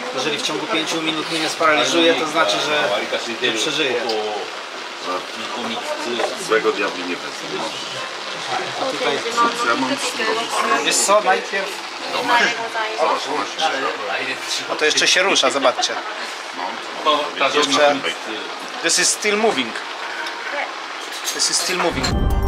Jeżeli w ciągu 5 minut mnie nie sparaliżuje, to znaczy, że nie przeżyję. Złego diabli nie wezmę. A tutaj... Wiesz co, najpierw... O, to jeszcze się rusza, zobaczcie. Jeszcze... This is still moving. This is still moving.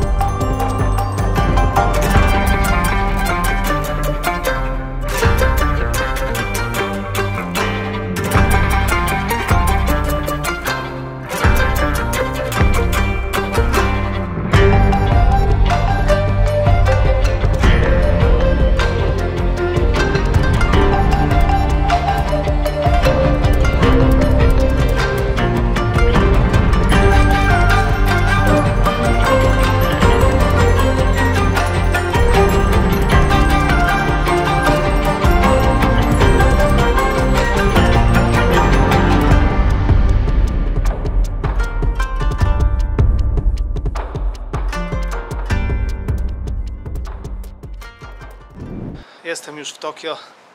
Jestem już w Tokio.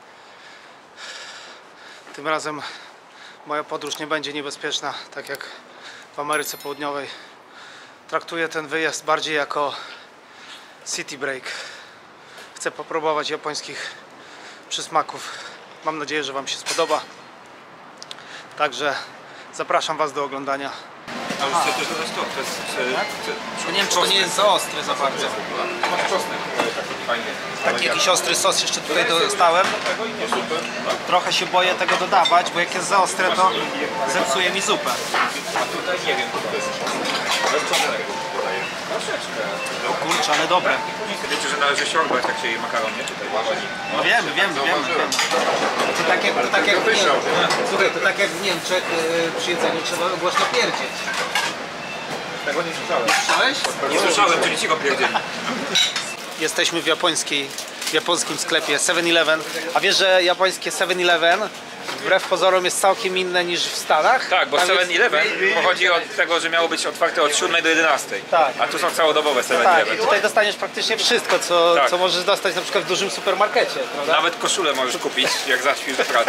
Tym razem moja podróż nie będzie niebezpieczna, tak jak w Ameryce Południowej. Traktuję ten wyjazd bardziej jako city break. Chcę popróbować japońskich przysmaków. Mam nadzieję, że Wam się spodoba. Także zapraszam Was do oglądania. A już chcę też dodać to, Nie wiem, czy to nie jest za ostre za bardzo. masz czosnek, taki fajny. Taki jakiś ostry sos jeszcze tutaj dostałem. Trochę się boję tego dodawać, bo jak jest za ostre, to zepsuje mi zupę. A tutaj nie wiem, co to jest. Bez czosnek dodaję. Troszeczkę. O kurczę, ale dobre. Wiecie, że należy siorbać, jak się je makaron, nie? Tutaj No wiemy. To tak jak słuchaj, to tak jak w Niemczech przy jedzeniu trzeba głośno pierdzieć. Tego nie słyszałem. Słyszałeś? Nie słyszałem, czyli ci go pierdzieli. Jesteśmy w japońskim sklepie 7-Eleven. A wiesz, że japońskie 7-Eleven wbrew pozorom jest całkiem inne niż w Stanach? Tak, bo Tam jest- 7-Eleven pochodzi od tego, że miało być otwarte od 7 do 11. Tak. A tu są całodobowe Tak, 7-Eleven. i tutaj dostaniesz praktycznie wszystko, Tak. co możesz dostać na przykład w dużym supermarkecie, prawda? Nawet koszulę możesz kupić, jak zaśpisz do pracy.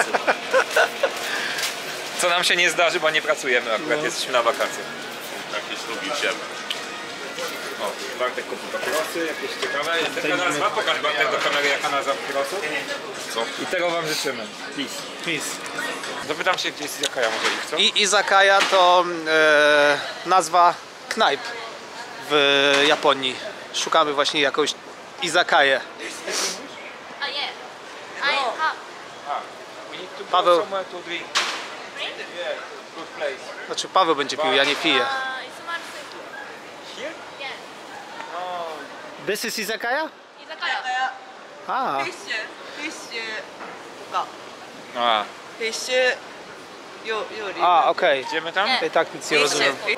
Co nam się nie zdarzy, bo nie pracujemy, akurat jesteśmy na wakacjach. Jakieś lubiciele. O, Bartek kupił papierosy, jakieś ciekawe. Jaka nazwa? Pokaż Bartek do kamery, jaka nazwa papierosów. Co? I tego wam życzymy. Peace. Peace. Zapytam się, gdzie jest Izakaya może ich, co? I izakaya to nazwa knajp w Japonii. Szukamy właśnie jakąś izakaję. Oh yeah. I have. We need to go Paweł. somewhere to drink. Yeah, good place. Znaczy Paweł będzie pił, ja nie piję. It's Marseille. Here? Yeah. No. This is izakaya? Izakaya. A, フィッシュが A, フィッシュ料理 okej. idziemy tam? I tak nic nie フィッシュ rozumiem.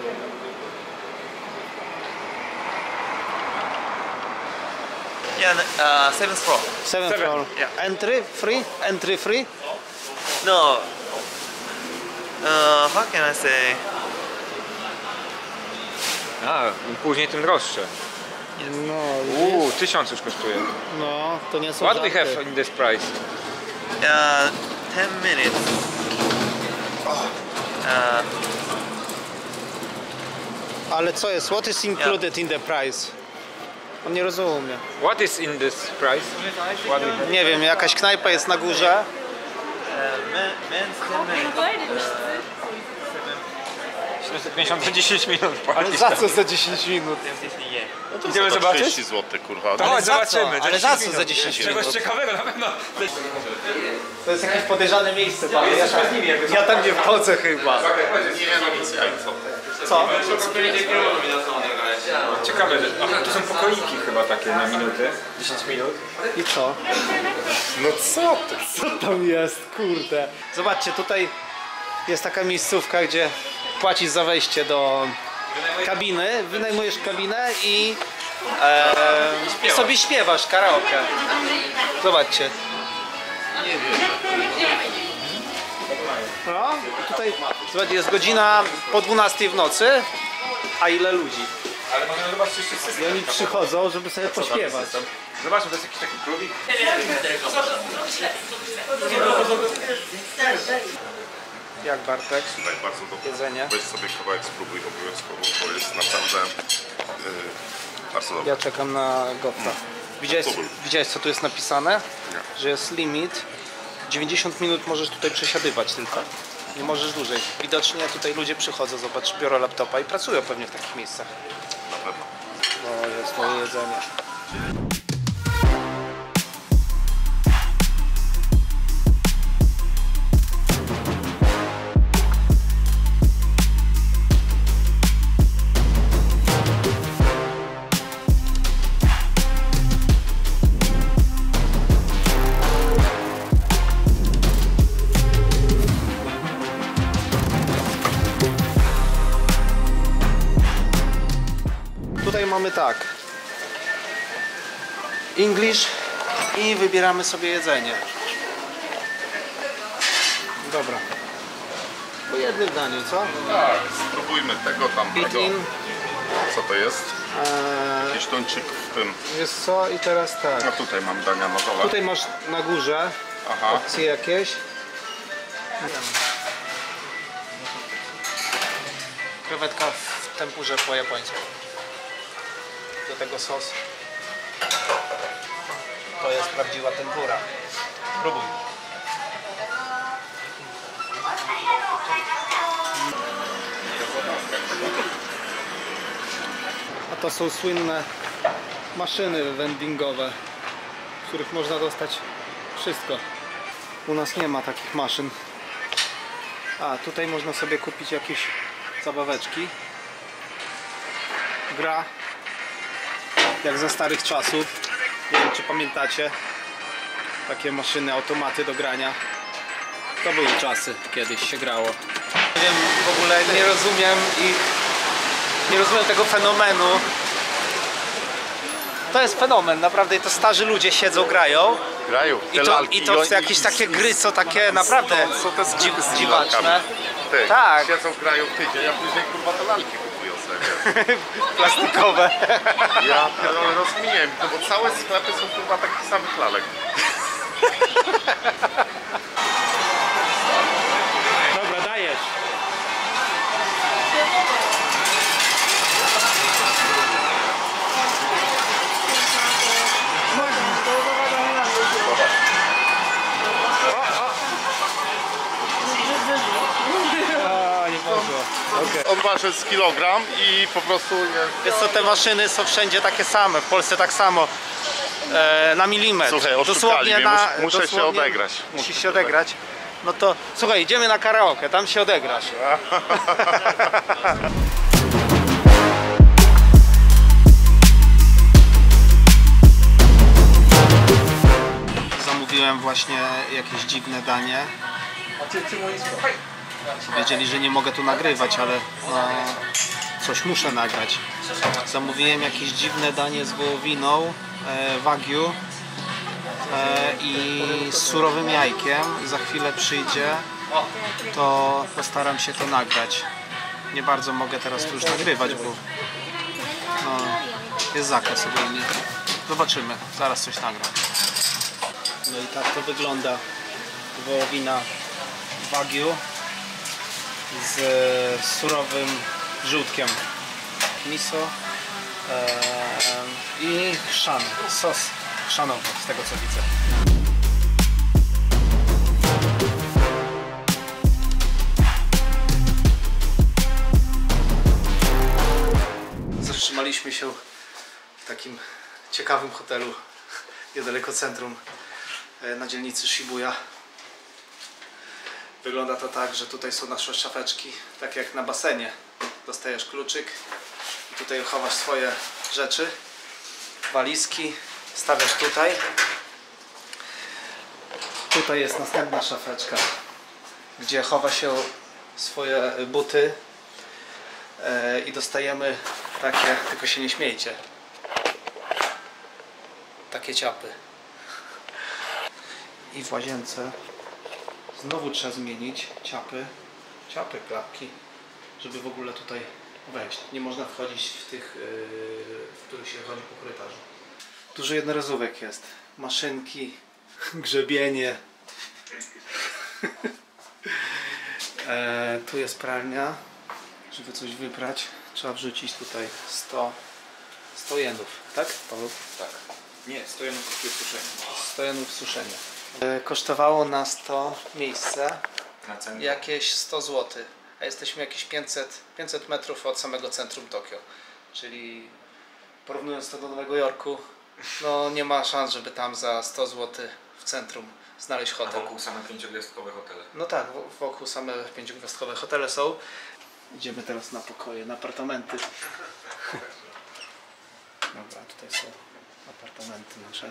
Yeah, seventh floor. 7th floor. yeah. Entry free? Entry free? No. How can I say? A, im później tym droższe. No, 1000 już kosztuje. no, to nie są What we żarty. have in this price? 10 minutes. Ale co jest? What is included in the price? On nie rozumie. What is in this price? What we have? Nie wiem, jakaś knajpa jest na górze. Men's 10 minutes. 750 za 10 minut Ale płacisz. za co za 10 minut? Idziemy zobaczyć? 30 zł, kurwa. To chodź, za co? zobaczymy. Ale za co za 10 Czegoś minut? ciekawego na pewno. To jest jakieś podejrzane miejsce. Ja tam nie wchodzę chyba. Co? Ciekawe, że... Aha, tu są pokoiki chyba takie na minuty. 10 minut. I co? No co ty? Co tam jest? Kurde. Zobaczcie, tutaj jest taka miejscówka, gdzie płacisz za wejście do kabiny, wynajmujesz kabinę i sobie śpiewasz karaoke. Zobaczcie. No, tutaj zobaczcie, jest godzina po 12 w nocy, a ile ludzi? Ale możemy zobaczyć jeszcze system. I oni przychodzą, żeby sobie pośpiewać. Zobaczmy, to jest jakiś taki próbik. Jak Bartek? Słuchaj, bardzo dobre. Jedzenie. Weź sobie kawałek, spróbuj obowiązkowo, bo jest naprawdę bardzo dobre. Ja czekam na Gotta. Widziałeś co tu jest napisane? Nie. Że jest limit. 90 minut możesz tutaj przesiadywać tylko. Nie możesz dłużej. Widocznie tutaj ludzie przychodzą, zobacz, biorą laptopa i pracują pewnie w takich miejscach. Na pewno. To jest moje jedzenie. Tutaj mamy tak. English i wybieramy sobie jedzenie. Dobra. Po jednym daniu, co? Tak, spróbujmy tego, Eat tamtego. in. Co to jest? Jakiś tuńczyk w tym. Jest co? I teraz No tak. tutaj mam dania na dole. Tutaj masz na górze Aha. opcje jakieś. Krewetka w tempurze po japońsku. Do tego sos. To jest prawdziwa tempura. Próbuj. A to są słynne maszyny vendingowe, w których można dostać wszystko. U nas nie ma takich maszyn. A tutaj można sobie kupić jakieś zabaweczki. Gra jak za starych czasów. Nie wiem czy pamiętacie. Takie maszyny, automaty do grania. To były czasy, kiedyś się grało. Nie wiem, w ogóle nie rozumiem tego fenomenu. To jest fenomen, naprawdę. I to starzy ludzie siedzą, grają. Grają. I to jakieś takie gry, co takie naprawdę są te dziwaczne. Ty, Tak. siedzą, grają tydzień, a później kurwa te lalki kupują sobie. Plastikowe. Ja pierdolę rozkminiłem to, bo całe sklepy są kurwa takich samych lalek. Dobra, dajesz. A, nie poszło. Okay. On waży z kilogram i po prostu jest... Wiesz co, te maszyny są wszędzie takie same, w Polsce tak samo. Na milimetr. Słuchaj, oszukali mnie, muszę się odegrać. Musisz się odegrać. No to słuchaj, idziemy na karaoke, tam się odegrasz. Zamówiłem właśnie jakieś dziwne danie. Wiedzieli, że nie mogę tu nagrywać, ale coś muszę nagrać. Zamówiłem jakieś dziwne danie z wołowiną, wagyu i z surowym jajkiem. Za chwilę przyjdzie, to postaram się to nagrać. Nie bardzo mogę teraz tu już nagrywać, bo jest zakaz ogólnie. Zobaczymy, zaraz coś nagram. No i tak to wygląda wołowina wagyu z surowym żółtkiem, miso i chrzan, sos chrzanowy, z tego co widzę. Zatrzymaliśmy się w takim ciekawym hotelu niedaleko centrum, na dzielnicy Shibuya. Wygląda to tak, że tutaj są nasze szafeczki, tak jak na basenie. Dostajesz kluczyk i tutaj chowasz swoje rzeczy, walizki, stawiasz tutaj. Tutaj jest następna szafeczka, gdzie chowa się swoje buty i dostajemy takie, tylko się nie śmiejcie, takie ciapy. I w łazience znowu trzeba zmienić ciapy, klapki, żeby w ogóle tutaj wejść. Nie można wchodzić w tych, w których się chodzi po korytarzu. Dużo jednorazówek jest. Maszynki, grzebienie. Tu jest pralnia. Żeby coś wyprać, trzeba wrzucić tutaj 100 jenów, tak, Paweł? Tak. Nie, 100 jenów kosztuje suszenie. 100 jenów suszenie. Kosztowało nas to miejsce Na cenę. jakieś 100 zł, a jesteśmy jakieś 500 metrów od samego centrum Tokio. Czyli porównując to do Nowego Jorku, no nie ma szans, żeby tam za 100 zł w centrum znaleźć A hotel. wokół same 5-gwiazdkowe hotele. No tak, wokół same 5-gwiazdkowe hotele są. Idziemy teraz na pokoje, na apartamenty. Dobra, tutaj są apartamenty nasze.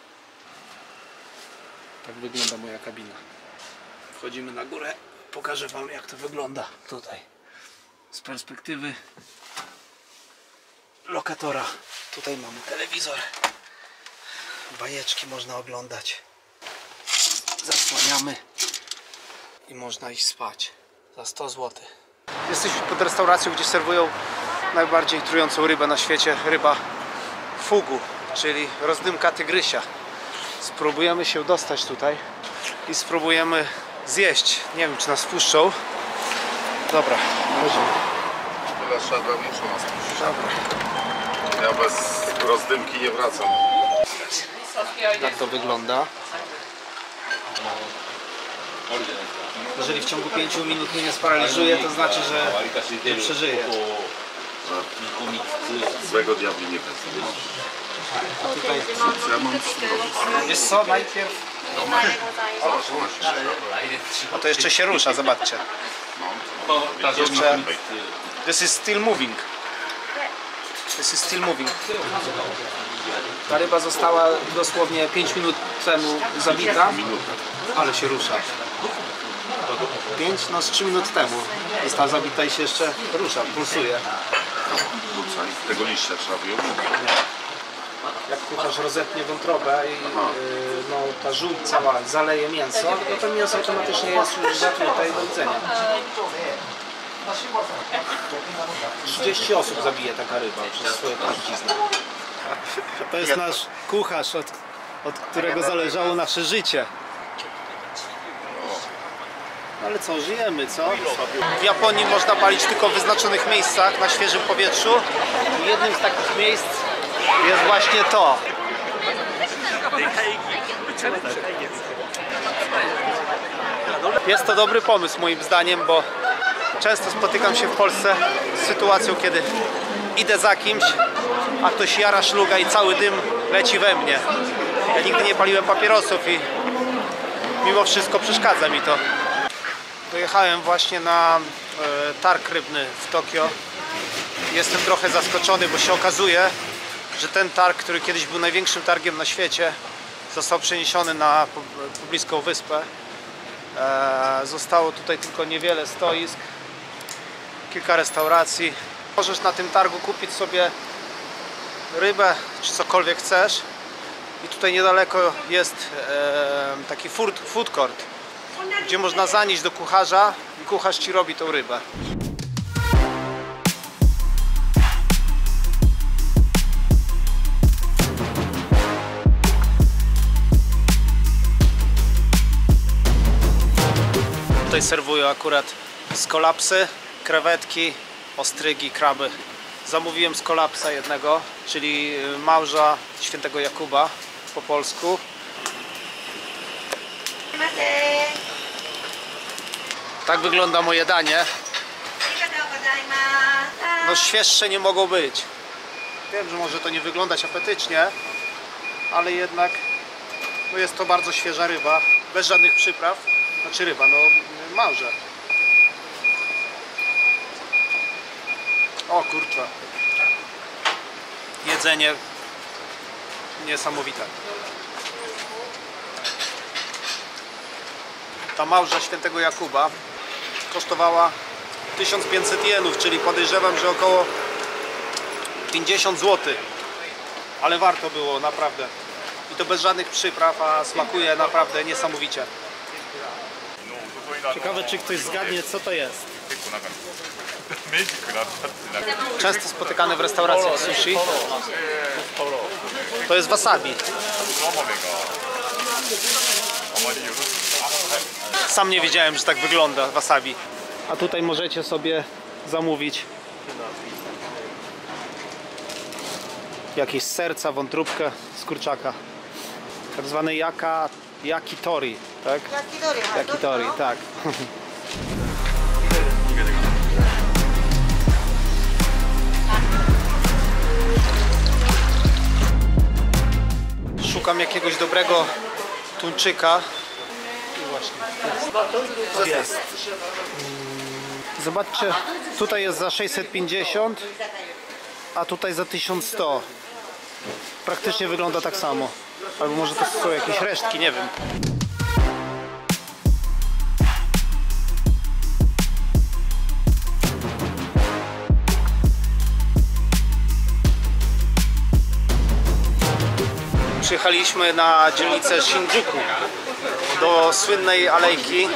Tak wygląda moja kabina. Wchodzimy na górę, pokażę wam jak to wygląda tutaj. Z perspektywy lokatora. Tutaj mamy telewizor. Bajeczki można oglądać. Zasłaniamy i można iść spać za 100 zł. Jesteśmy pod restauracją, gdzie serwują najbardziej trującą rybę na świecie, ryba fugu, czyli rozdymka tygrysia. Spróbujemy się dostać tutaj i spróbujemy zjeść. Nie wiem, czy nas wpuszczą. Dobra, chodzimy. Tyle szedłem, muszę nas puścić. Dobra. Ja bez rozdymki nie wracam. Tak to wygląda. Jeżeli w ciągu 5 minut mnie nie sparaliżuje, to znaczy, że nie przeżyję. Złego diabli nie wezmę. Tutaj Ja mam jest co najpierw. O, to jeszcze się rusza, zobaczcie. Jeszcze. This is still moving. This is still moving. Ta ryba została dosłownie 5 minut temu zabita, ale się rusza. 5, no z 3 minut temu została zabita i się jeszcze rusza, pulsuje. Wrzucaj. Tego liścia trzeba wyjąć. Jak kucharz rozetnie wątrobę i no, ta żółć cała zaleje mięso, no to mięso automatycznie jest już zatrute i do jedzenia. 30 osób zabije taka ryba przez swoje trucizny. To jest nasz kucharz, od którego zależało nasze życie. Ale co, żyjemy, co? W Japonii można palić tylko w wyznaczonych miejscach, na świeżym powietrzu. I jednym z takich miejsc jest właśnie to. Jest to dobry pomysł moim zdaniem, bo często spotykam się w Polsce z sytuacją, kiedy idę za kimś, a ktoś jara szluga i cały dym leci we mnie. Ja nigdy nie paliłem papierosów i mimo wszystko przeszkadza mi to. Dojechałem właśnie na targ rybny w Tokio. Jestem trochę zaskoczony, bo się okazuje, że ten targ, który kiedyś był największym targiem na świecie, został przeniesiony na pobliską wyspę. Zostało tutaj tylko niewiele stoisk, kilka restauracji. Możesz na tym targu kupić sobie rybę, czy cokolwiek chcesz. I tutaj niedaleko jest taki food court, gdzie można zanieść do kucharza i kucharz ci robi tą rybę. Tutaj serwują akurat skolapsy, krewetki, ostrygi, kraby. Zamówiłem skolapsa jednego, czyli małża świętego Jakuba po polsku. Tak wygląda moje danie. No świeższe nie mogą być. Wiem, że może to nie wyglądać apetycznie, ale jednak no jest to bardzo świeża ryba, bez żadnych przypraw. Znaczy ryba, no małże. O kurczę. Jedzenie niesamowite. Ta małża świętego Jakuba kosztowała 1500 jenów, czyli podejrzewam, że około 50 zł. Ale warto było, naprawdę. I to bez żadnych przypraw, a smakuje naprawdę niesamowicie. Ciekawe, czy ktoś zgadnie, co to jest. Często spotykane w restauracjach sushi. To jest wasabi. Sam nie wiedziałem, że tak wygląda wasabi. A tutaj możecie sobie zamówić jakieś serca, wątróbkę z kurczaka. Tak zwany yakitori, tak? Yakitori, tak. Szukam jakiegoś dobrego tuńczyka. I właśnie jest. Zobaczcie, tutaj jest za 650, a tutaj za 1100. Praktycznie wygląda tak samo. Albo może to są jakieś resztki, nie wiem. Przyjechaliśmy na dzielnicę Shinjuku, do słynnej alejki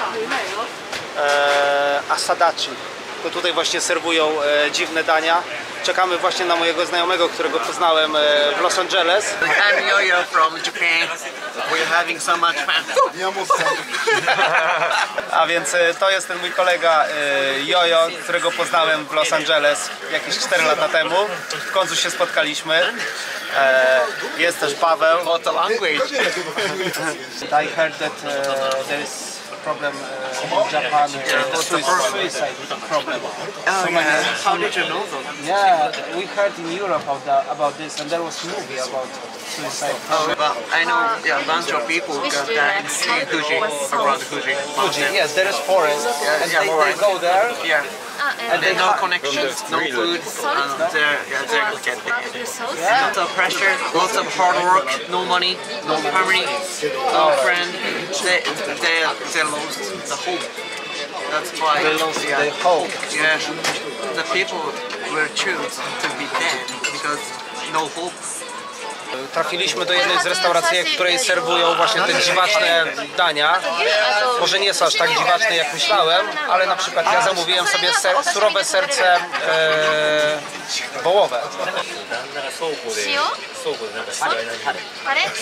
Asadachi. To tutaj właśnie serwują dziwne dania. Czekamy właśnie na mojego znajomego, którego poznałem w Los Angeles. I'm Yo-Yo from Japan. We're having so much fun. A więc to jest ten mój kolega Jojo, którego poznałem w Los Angeles jakieś 4 lata temu. W końcu się spotkaliśmy. Jest też Paweł. What's the language? I heard that there is problem in Japan. Suicide problem. Oh, yeah. How did you know that? Yeah, we heard in Europe about this, and there was a movie about suicide. Oh, but I know a bunch of people got died in Fuji, around Fuji. Fuji, yes, there is forest, and they go there. Yeah. And they No connections, no food, and they're lots of pressure, lots of hard work, no money, no family, no friend. They lost the hope. That's why They lost their hope. Yeah, the people will choose to be dead because no hope. Trafiliśmy do jednej z restauracji, w której serwują właśnie te dziwaczne dania. Może nie są aż tak dziwaczne, jak myślałem, ale na przykład ja zamówiłem sobie surowe serce wołowe. 塩？あれ？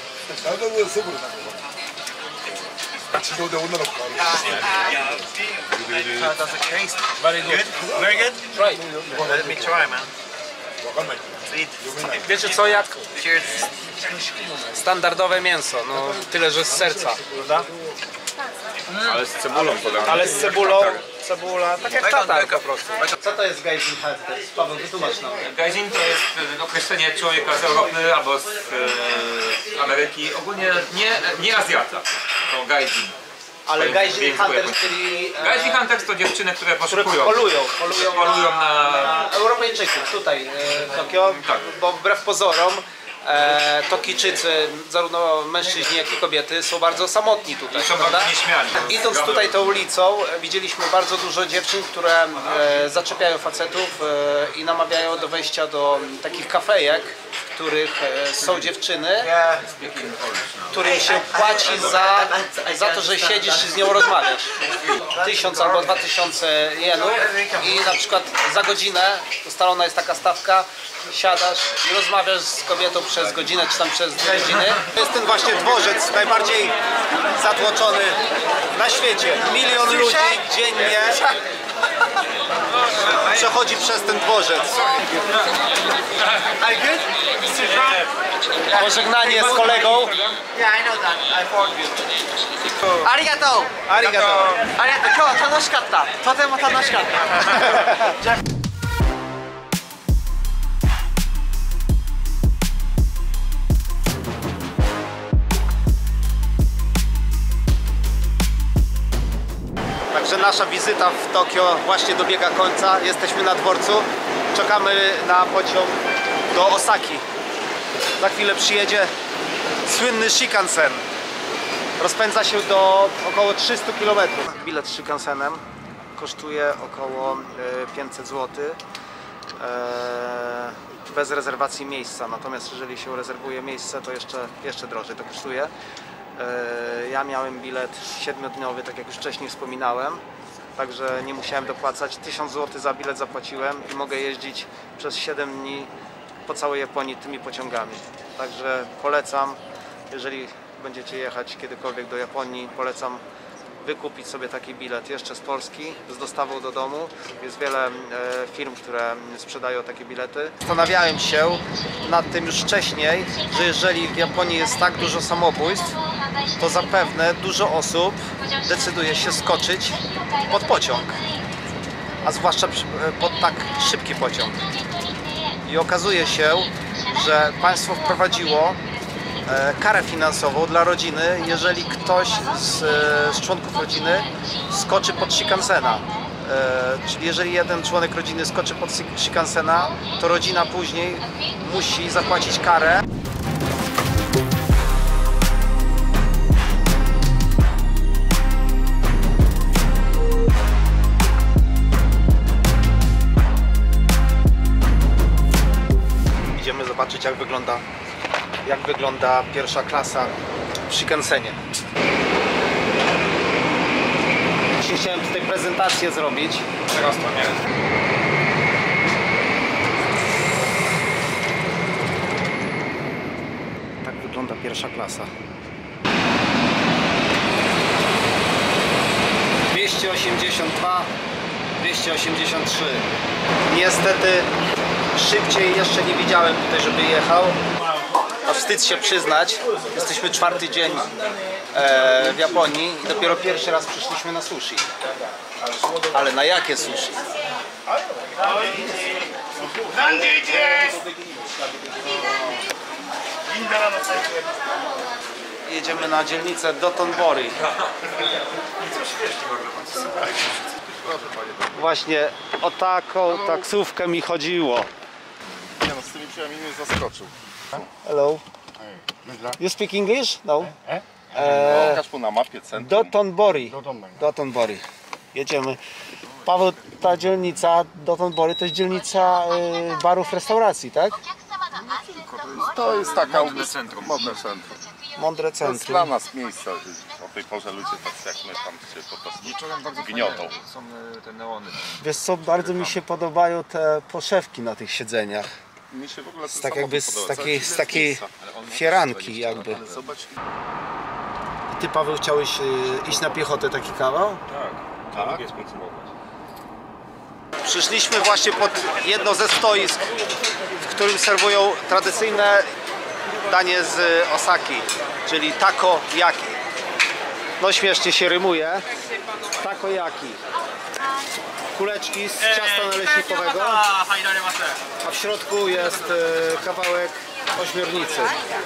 How does it taste? Very good. Very good. Right. Let me try, man. Wiecie co, jak Cheers. standardowe mięso, no tyle, że z serca, prawda? Ale z cebulą podane. Ale z cebulą, cebula, tak jak tatar po prostu. Co to jest gaijin head? Paweł, wytłumacz nam. Gaijin to jest określenie człowieka z Europy albo z Ameryki. Ogólnie nie Azjata. To gaijin. Ale gaijin hunters, czyli... Gaijin hunters to dziewczyny, które które poszukują. polują na Europejczyków tutaj w Tokio, Tak. bo wbrew pozorom Tokijczycy, zarówno mężczyźni, jak i kobiety, są bardzo samotni tutaj, Są prawda? bardzo nieśmiali. Idąc tutaj tą ulicą, widzieliśmy bardzo dużo dziewczyn, które zaczepiają facetów i namawiają do wejścia do takich kafejek, w których są dziewczyny, którym się płaci za to, że siedzisz i z nią rozmawiasz. 1000 albo 2000 jenów i na przykład za godzinę ustalona jest taka stawka, siadasz i rozmawiasz z kobietą przez godzinę czy tam przez 2 godziny. To jest ten właśnie dworzec najbardziej zatłoczony na świecie. 1 000 000 ludzi dziennie przechodzi przez ten dworzec. Pożegnanie z kolegą. Yeah, I know that. I followed you. Arigato. Arigato. Arigato. 今日は楽しかった。とても楽しかった。 Także nasza wizyta w Tokio właśnie dobiega końca. Jesteśmy na dworcu. Czekamy na pociąg do Osaki. Za chwilę przyjedzie słynny Shinkansen. Rozpędza się do około 300 km. Bilet Shinkansenem kosztuje około 500 zł. Bez rezerwacji miejsca. Natomiast jeżeli się rezerwuje miejsce, to jeszcze drożej to kosztuje. Ja miałem bilet 7-dniowy, tak jak już wcześniej wspominałem. także nie musiałem dopłacać. 1000 zł za bilet zapłaciłem i mogę jeździć przez 7 dni po całej Japonii tymi pociągami. Także polecam, jeżeli będziecie jechać kiedykolwiek do Japonii, polecam wykupić sobie taki bilet jeszcze z Polski z dostawą do domu. Jest wiele firm, które sprzedają takie bilety. Zastanawiałem się nad tym już wcześniej, że jeżeli w Japonii jest tak dużo samobójstw, to zapewne dużo osób decyduje się skoczyć pod pociąg, a zwłaszcza pod tak szybki pociąg. I okazuje się, że państwo wprowadziło karę finansową dla rodziny, jeżeli ktoś z członków rodziny skoczy pod Shinkansena. Czyli jeżeli jeden członek rodziny skoczy pod Shinkansena, to rodzina później musi zapłacić karę. Idziemy zobaczyć, jak wygląda pierwsza klasa w Shinkansenie. Chciałem tutaj prezentację zrobić. Teraz to nie. Tak wygląda pierwsza klasa. 282, 283. Niestety szybciej jeszcze nie widziałem tutaj, żeby jechał. A wstyd się przyznać, jesteśmy 4. dzień w Japonii i dopiero pierwszy raz przyszliśmy na sushi. Ale na jakie sushi? Jedziemy na dzielnicę Dotonbori. Właśnie o taką taksówkę mi chodziło. Nie no, z tymi drzwiami mnie zaskoczył. Hello. You speak English? No. Pokaż mu na mapie centrum. Dotonbori. Dotonbori. Jedziemy. Paweł, ta dzielnica Dotonbori to jest dzielnica barów, restauracji, tak? To jest taka modne centrum. Mądre To jest centrum. dla nas miejsce. O tej porze ludzie tacy jak my tam się po prostu gniotą. Są te neony. Wiesz co, bardzo mi się podobają te poszewki na tych siedzeniach. Mi się w ogóle ten Tak jakby samochód z podoba. takiej, z takiej fieranki jakby. Ale zobacz, Ty, Paweł, chciałeś iść na piechotę taki kawał? Tak, to lubię skonsumować. Przyszliśmy właśnie pod jedno ze stoisk, w którym serwują tradycyjne danie z Osaki, czyli takoyaki. No śmiesznie się rymuje. Takoyaki. Kuleczki z ciasta naleśnikowego, a w środku jest kawałek ośmiornicy.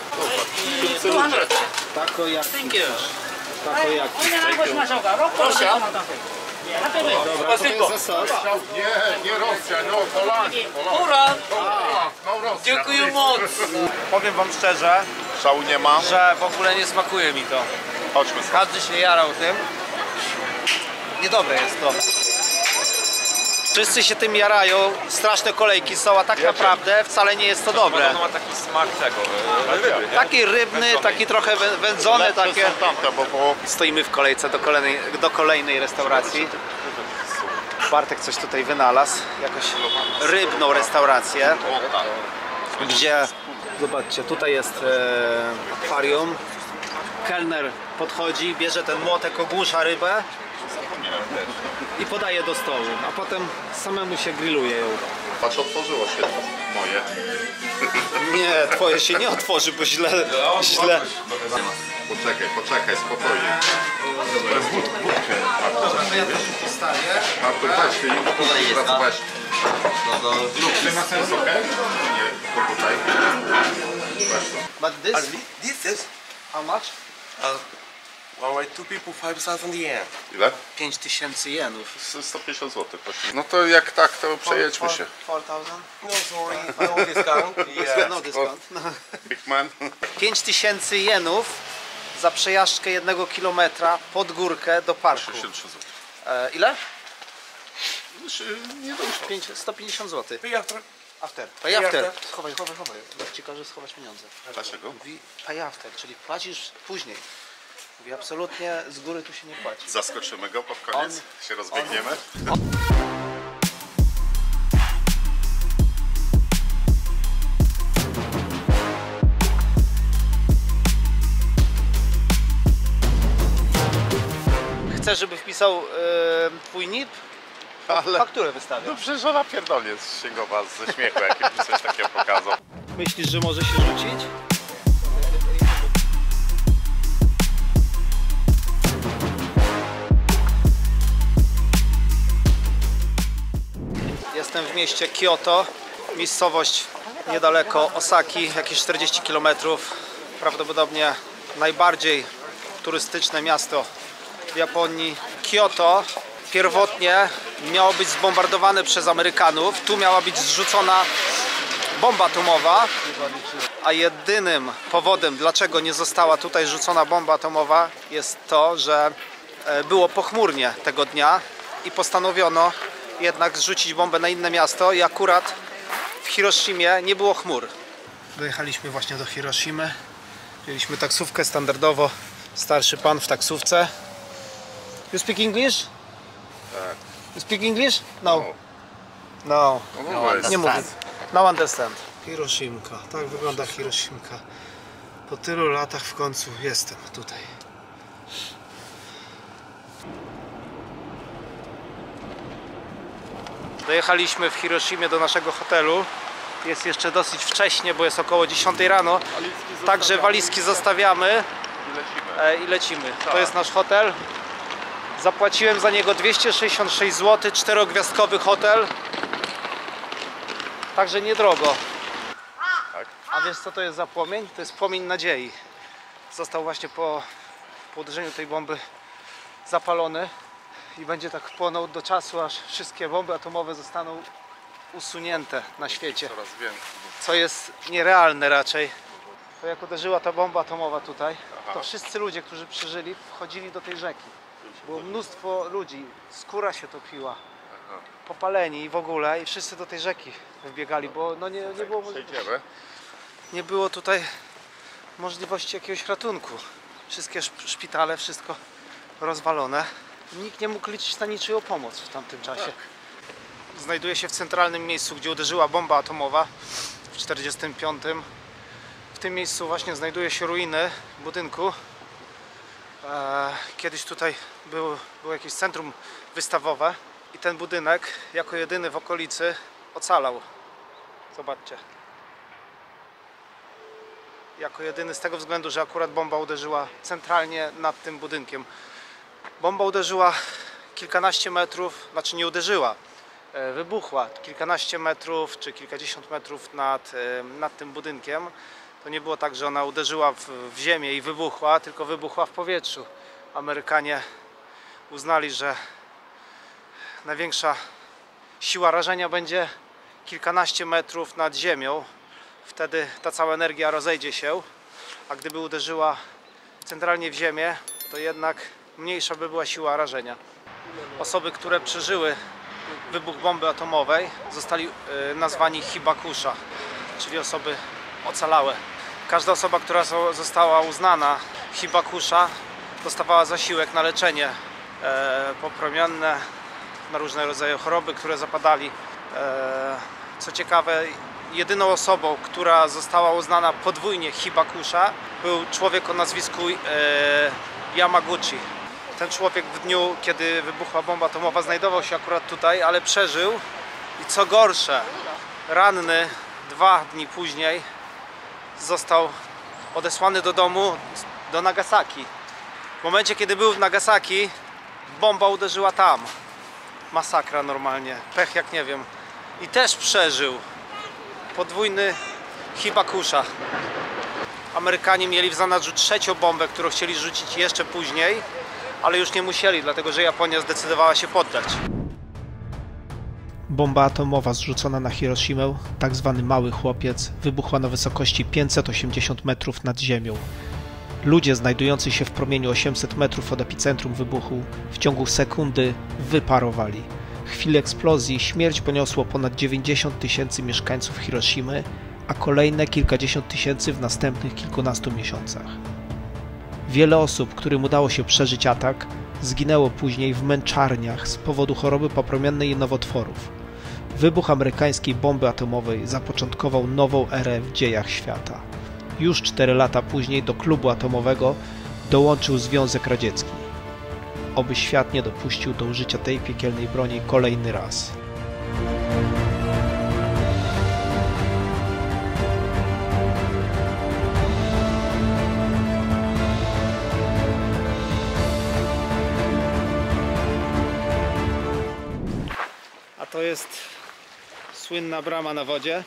Takoyaki. Takoyaki. Dobra, co to jest za sos? nie Rosja, no Polani. Dziękuję moc. Powiem wam szczerze, Szału nie ma. że w ogóle nie smakuje mi to. Chodźmy. Każdy się jarał tym. Niedobre jest to. Wszyscy się tym jarają, straszne kolejki są, a tak naprawdę wcale nie jest to dobre. Ono ma taki smak tego, ryby, nie? Taki rybny, taki trochę wędzony, takie... Są tamte, bo Stoimy w kolejce do kolejnej restauracji. Bartek coś tutaj wynalazł, jakąś rybną restaurację, gdzie, zobaczcie, tutaj jest akwarium. Kelner podchodzi, bierze ten młotek, ogłusza rybę i podaje do stołu, a potem samemu się grilluje ją. patrz, otworzyło się moje. Nie, twoje się nie otworzy, bo źle. Poczekaj, spokojnie. Postawię. Artur, weź się i teraz weź. Czy ma sens, okej? Nie, to tutaj. Weź to. But This is how much? one way, two people, 5,000 yen. Ile? 5000 jenów. 150 zł. No to jak tak, to przejedźmy się. 4000? No, sorry, no discount. Yeah. No dyskont. Big man. 5000 jenów za przejażdżkę 1 kilometra pod górkę do parku. 63 zł. Ile? Nie to już 150 zł. Pay after. After. Pay Pay after. after. Chowaj. Ci każe schować pieniądze. Dlaczego? Mówi pay after, czyli płacisz później. Mówi, absolutnie z góry tu się nie płaci. Zaskoczymy go pod koniec, się rozbiegniemy. Chcesz, żeby wpisał twój NIP? Ale Fakturę wystawia. no przecież ona pierdolnie sięgowa ze śmiechu, jakby coś takiego pokazał. Myślisz, że może się rzucić? Jestem w mieście Kyoto, miejscowość niedaleko Osaki, jakieś 40 km. Prawdopodobnie najbardziej turystyczne miasto w Japonii. Kyoto pierwotnie miało być zbombardowane przez Amerykanów. Tu miała być zrzucona bomba atomowa, a jedynym powodem, dlaczego nie została tutaj rzucona bomba atomowa, jest to, że było pochmurnie tego dnia i postanowiono jednak zrzucić bombę na inne miasto i akurat w Hiroshimie nie było chmur. Dojechaliśmy właśnie do Hiroshimy. Wzięliśmy taksówkę standardowo. Starszy pan w taksówce. You speak English? Tak. You speak English? No. No. Nie mówię. No understand. Hiroshimka. Tak wygląda Hiroshimka. Po tylu latach w końcu jestem tutaj. Dojechaliśmy w Hiroshimie do naszego hotelu. Jest jeszcze dosyć wcześnie, bo jest około 10 rano. Także walizki zostawiamy i lecimy. To jest nasz hotel. Zapłaciłem za niego 266 zł, 4-gwiazdkowy hotel. Także niedrogo. A wiesz co to jest za płomień? To jest płomień nadziei. Został właśnie po uderzeniu tej bomby zapalony i będzie tak płonął do czasu, aż wszystkie bomby atomowe zostaną usunięte na świecie. Coraz więcej. Co jest nierealne raczej. To jak uderzyła ta bomba atomowa tutaj, to wszyscy ludzie, którzy przeżyli, wchodzili do tej rzeki. Było mnóstwo ludzi, skóra się topiła, popaleni i w ogóle, i wszyscy do tej rzeki wbiegali, bo no nie było możliwości. Nie było tutaj możliwości jakiegoś ratunku. Wszystkie szpitale, wszystko rozwalone. Nikt nie mógł liczyć na niczyją pomoc w tamtym czasie. Znajduje się w centralnym miejscu, gdzie uderzyła bomba atomowa w 1945. W tym miejscu właśnie znajduje się ruiny budynku. Kiedyś tutaj było jakieś centrum wystawowe i ten budynek jako jedyny w okolicy ocalał. Zobaczcie. Jako jedyny z tego względu, że akurat bomba uderzyła centralnie nad tym budynkiem. Bomba uderzyła kilkanaście metrów, znaczy nie uderzyła, wybuchła kilkanaście metrów czy kilkadziesiąt metrów nad tym budynkiem. To nie było tak, że ona uderzyła w ziemię i wybuchła, tylko wybuchła w powietrzu. Amerykanie uznali, że największa siła rażenia będzie kilkanaście metrów nad ziemią. Wtedy ta cała energia rozejdzie się, a gdyby uderzyła centralnie w ziemię, to jednak mniejsza by była siła rażenia. Osoby, które przeżyły wybuch bomby atomowej, zostali nazwani hibakusha, czyli osoby ocalałe. Każda osoba, która została uznana hibakusha, dostawała zasiłek na leczenie popromienne, na różne rodzaje choroby, które zapadali. Co ciekawe, jedyną osobą, która została uznana podwójnie hibakusha, był człowiek o nazwisku Yamaguchi. Ten człowiek w dniu, kiedy wybuchła bomba atomowa, znajdował się akurat tutaj, ale przeżył i co gorsze, ranny 2 dni później został odesłany do domu, do Nagasaki. W momencie, kiedy był w Nagasaki, bomba uderzyła tam. Masakra normalnie, pech jak nie wiem. I też przeżył. Podwójny hibakusha. Amerykanie mieli w zanadrzu trzecią bombę, którą chcieli rzucić jeszcze później, ale już nie musieli, dlatego że Japonia zdecydowała się poddać. Bomba atomowa zrzucona na Hiroshimę, tak zwany mały chłopiec, wybuchła na wysokości 580 metrów nad ziemią. Ludzie znajdujący się w promieniu 800 metrów od epicentrum wybuchu w ciągu sekundy wyparowali. W chwili eksplozji śmierć poniosło ponad 90 000 mieszkańców Hiroshimy, a kolejne kilkadziesiąt tysięcy w następnych kilkunastu miesiącach. Wiele osób, którym udało się przeżyć atak, zginęło później w męczarniach z powodu choroby popromiennej i nowotworów. Wybuch amerykańskiej bomby atomowej zapoczątkował nową erę w dziejach świata. Już 4 lata później do klubu atomowego dołączył Związek Radziecki. Oby świat nie dopuścił do użycia tej piekielnej broni kolejny raz. A to jest słynna brama na wodzie.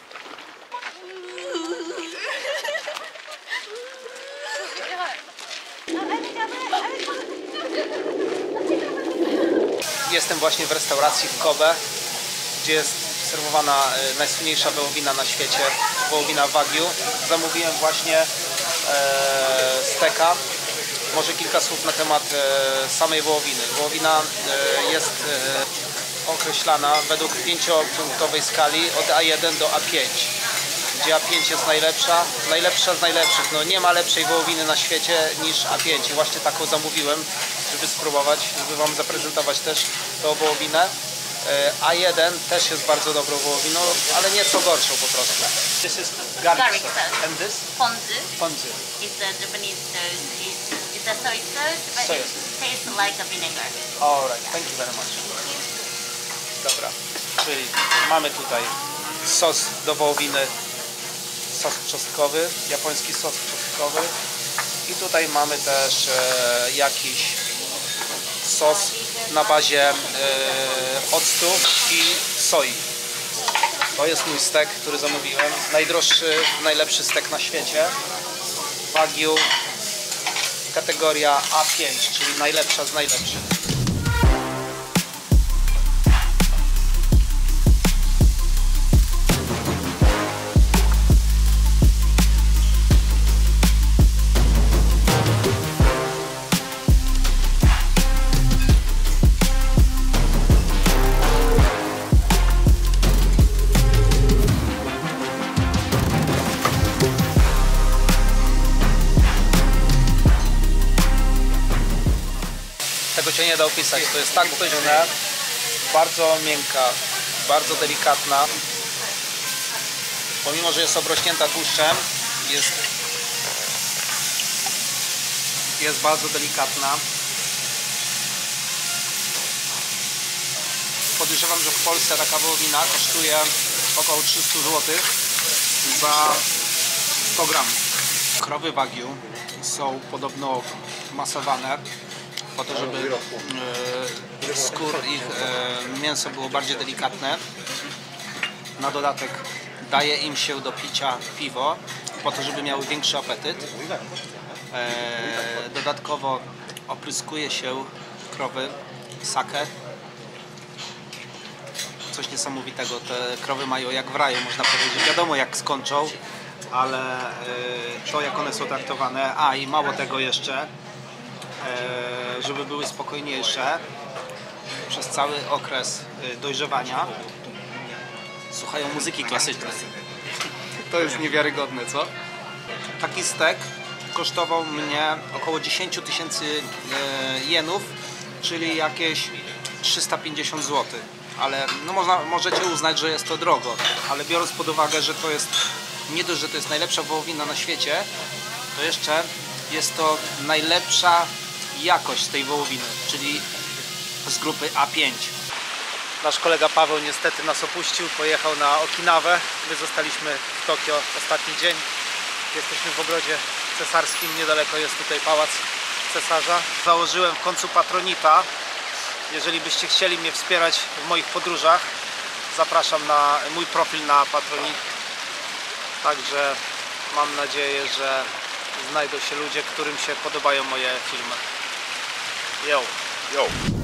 Jestem właśnie w restauracji w Kobe, gdzie jest serwowana najsłynniejsza wołowina na świecie, wołowina Wagyu. Zamówiłem właśnie steka. Może kilka słów na temat samej wołowiny. Wołowina jest określana według 5-punktowej skali od A1 do A5, gdzie A5 jest najlepsza z najlepszych. No nie ma lepszej wołowiny na świecie niż A5 i właśnie taką zamówiłem, żeby spróbować, żeby Wam zaprezentować też tą wołowinę. A1 też jest bardzo dobrą wołowiną, ale nieco gorszą po prostu. This is garlic sauce. And this? Ponzu. Ponzu. It's a Japanese sauce. It's a soy sauce, but Soy. it tastes like a vinegar. Alright, thank you very much. Dobra, czyli mamy tutaj sos do wołowiny, sos czosnkowy, japoński sos czosnkowy i tutaj mamy też jakiś sos na bazie octu i soi. To jest mój stek, który zamówiłem. Najdroższy, najlepszy stek na świecie. Wagyu, kategoria A5, czyli najlepsza z najlepszych. Tego się nie da opisać. To jest tak pyszne, bardzo miękka, bardzo delikatna. Pomimo, że jest obrośnięta tłuszczem, jest bardzo delikatna. Podejrzewam, że w Polsce taka wołowina kosztuje około 300 zł za 100 gram. Krowy Wagyu są podobno masowane po to, żeby skór ich mięso było bardziej delikatne. Na dodatek daje im się do picia piwo po to, żeby miały większy apetyt. Dodatkowo opryskuje się krowy saké. Coś niesamowitego. Te krowy mają jak w raju, można powiedzieć. Wiadomo jak skończą, ale to jak one są traktowane. A i mało tego jeszcze, żeby były spokojniejsze przez cały okres dojrzewania, słuchają muzyki klasycznej. To jest niewiarygodne, co? Taki stek kosztował mnie około 10 000 jenów, czyli jakieś 350 zł. Ale no możecie uznać, że jest to drogo, ale biorąc pod uwagę, że to jest nie dość, że to jest najlepsza wołowina na świecie, to jeszcze jest to najlepsza jakość tej wołowiny, czyli z grupy A5. Nasz kolega Paweł niestety nas opuścił, pojechał na Okinawę. My zostaliśmy w Tokio ostatni dzień. Jesteśmy w ogrodzie cesarskim, niedaleko jest tutaj pałac cesarza. Założyłem w końcu Patronita. Jeżeli byście chcieli mnie wspierać w moich podróżach, zapraszam na mój profil na Patronit. Także mam nadzieję, że znajdą się ludzie, którym się podobają moje filmy. Yo!